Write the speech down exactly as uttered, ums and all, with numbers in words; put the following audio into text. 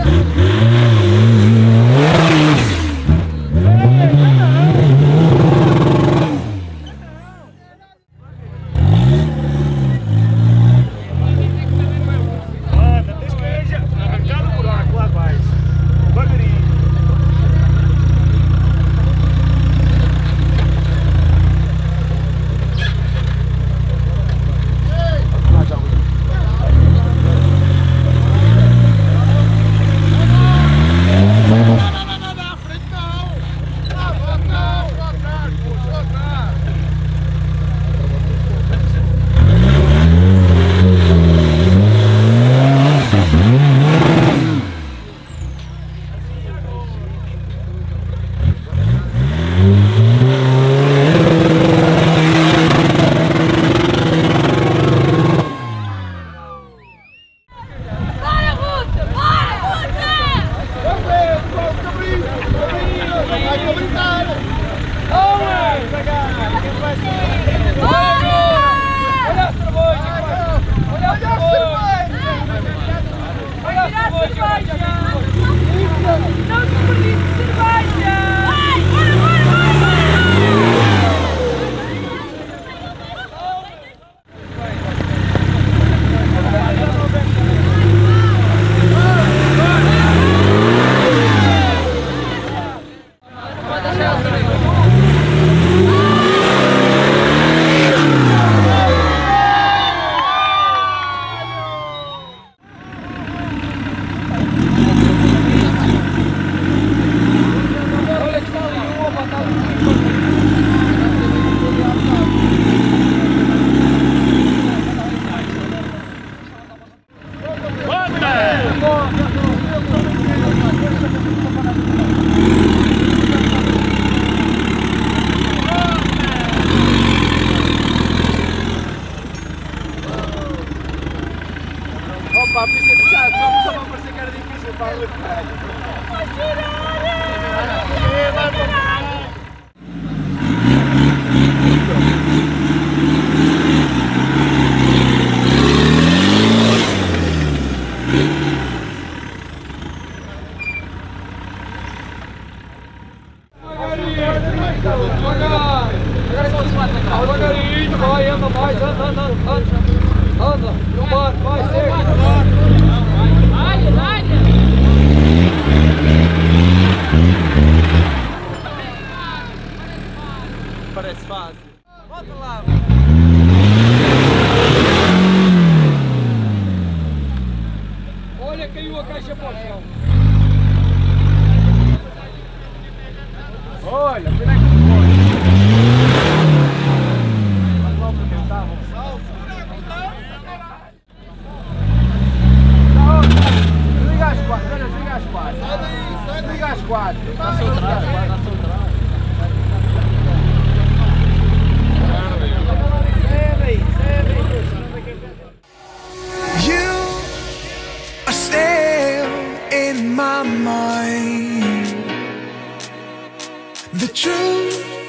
Opa, a pista é fechada, só, só não parecia que era difícil para ali. Vai girar! Vai girar! Devagarinho, vai, anda mais, anda, anda, anda. Anda, não bate, vai, segue. Vai, vai. Parece fácil. Volta lá. Olha, caiu a caixa para o chão. Olha, pena que não pode. Mas vamos tentar, vamos. Desliga as quatro, olha, desliga as quatro. Desliga as quatro. Está a soltar, está a soltar. You are still in my mind. The truth